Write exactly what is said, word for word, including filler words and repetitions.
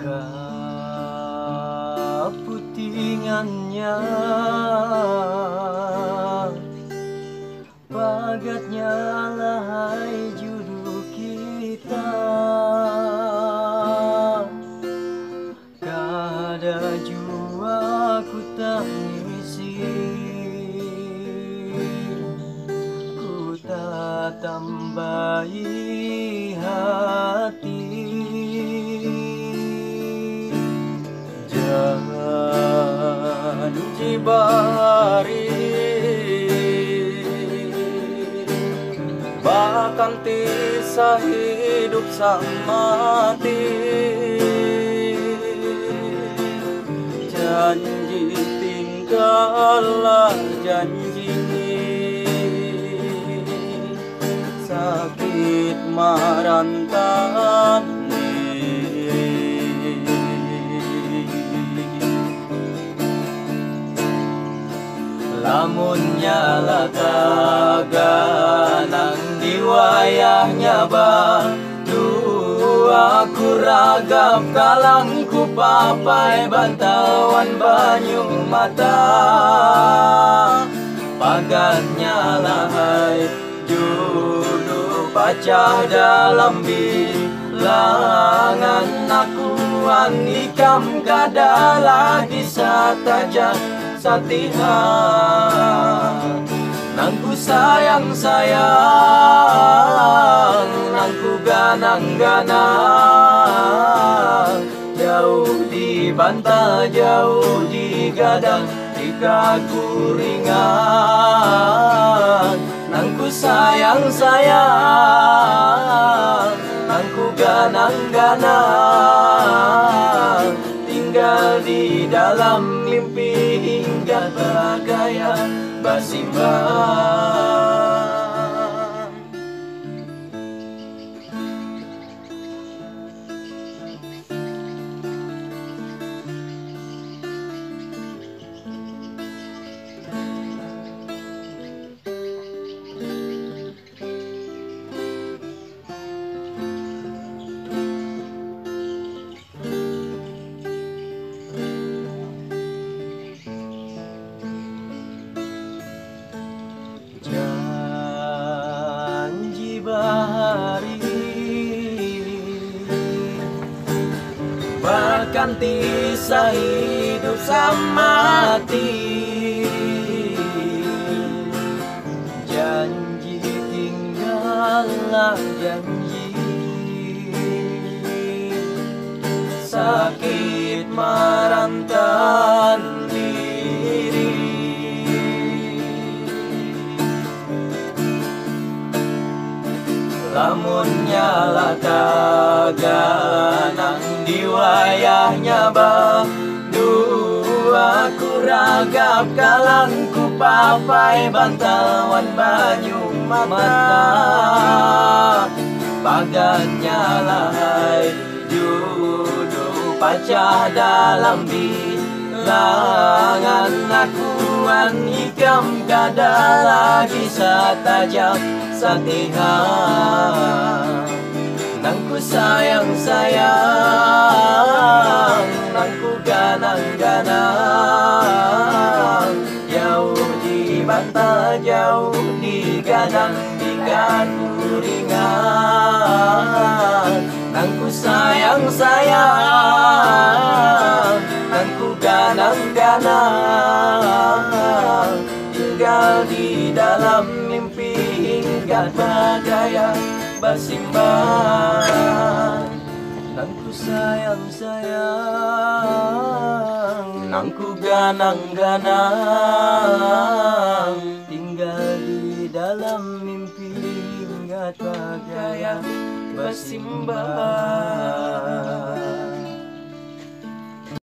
Keputingannya pagatnya lahai judul kita, kada jua ku tangisi, ku tak tambahi hati. Janji bahari bahkan tisah hidup sama mati. Janji tinggallah janji, sakit marantan. Lamun nyala taganang di wayahnya ba, dua ku ragap kalangku papai bantawan banyu mata. Pagatnya lahai judul pacah dalam bilangan, aku ikam kada lagi sataja satihan. Nangku sayang sayang, nangku ganang ganang, jauh di bantah jauh di gadang di kakuringan. Nangku sayang sayang, nangku ganang ganang, tinggal di dalam mimpi hingga bagaya basimbang. Janji bahari bahkan tisah hidup sama mati. Janji tinggallah janji, sakit marantan diri. Lamun nyala taganang di wayahnya ba, dua ku ragap kalangku papai bantawan banyu mata. Pagatnya lahai judul pacah dalam bilangan, aku ikam kada lagi satajam satihan. Nangku sayang sayang, nangku ganang ganang, jauh di bantah jauh di gadang di kakuringan. Nangku sayang sayang, nangku ganang ganang, tinggal di dalam mimpi hingga bagaya basimbang. Nangku sayang sayang, nangku ganang ganang, tinggal di dalam mimpi hingga bagaya basimbang.